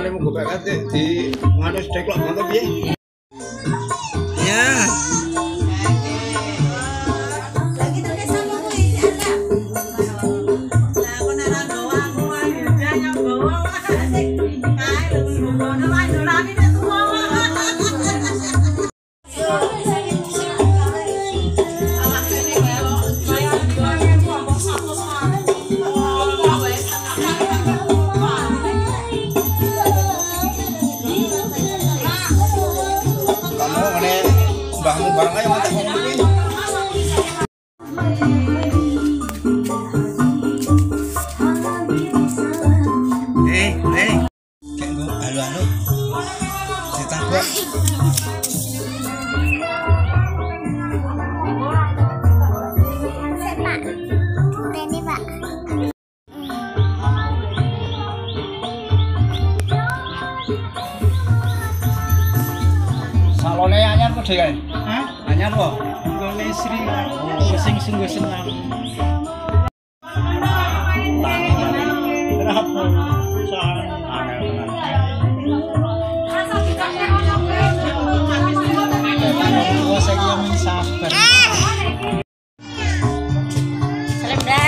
Soalnya mau gue kate di nganu steklok ngono piye? Ya. Mbahmu barang aja mau ngomongin. Kayak gue halo ditabrak. Ini Pak. Salone anyar kok dhewe. Hah? Anyar kok. Gole Sri sing sungguh senang. Berapa? Soal saya yang sabar. Salimra.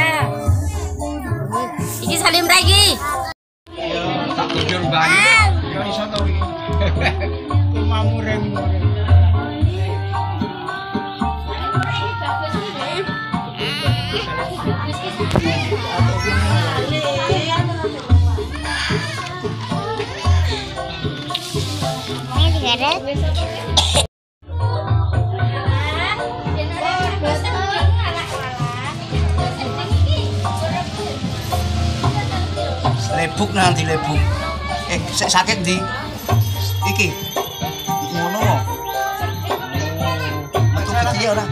Iki Salimra iki. Yo tak bujur banget. Yo iso to iki. Kumamu remu. Ini sigaret. Lebuk nanti lebuk. Sakit di iki. Ngono. Metu kecil ora.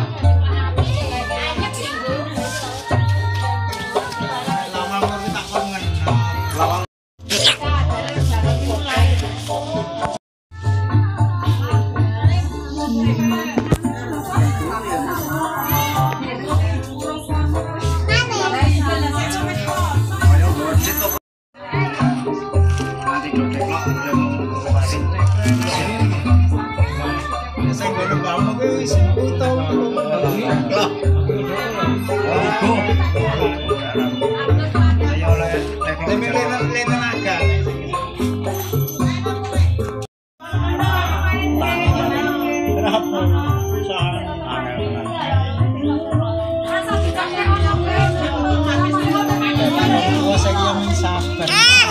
Lama ngerti tak kon ngenal. Lawang ayo bocet kok. Nanti dodeklok udah mau wasin. Sing gole kamu ki wis tau. Ayo oleh Demi tenaga. Berapa? Soal saya yang sabar.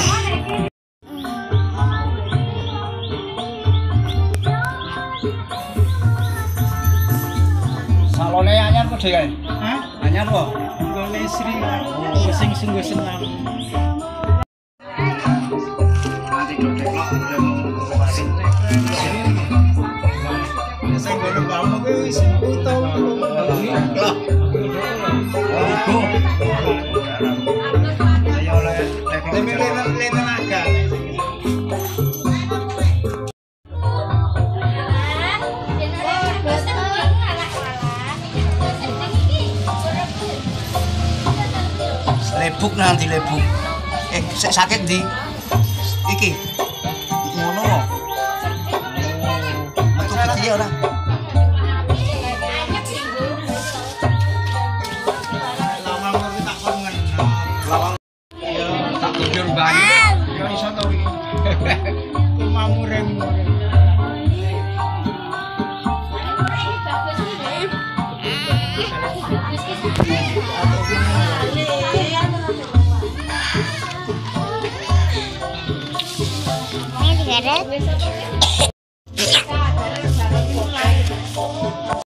salone anyar kok dhewe. Hah? Anyar kok. Gole Sri sing sungguh senang. Nanti dodeklok udah mau wasin. Sing gole kamu ki wis tau. Ayo oleh Demi tenaga. lebuk nanti lebuk. Sakit di iki. Ngono. Metu kecil ora. Lama ngerti tak kon ngenal. Lawang Yo tak bujur banget. yo iso to iki. Kumamu remu. Ini sigaret.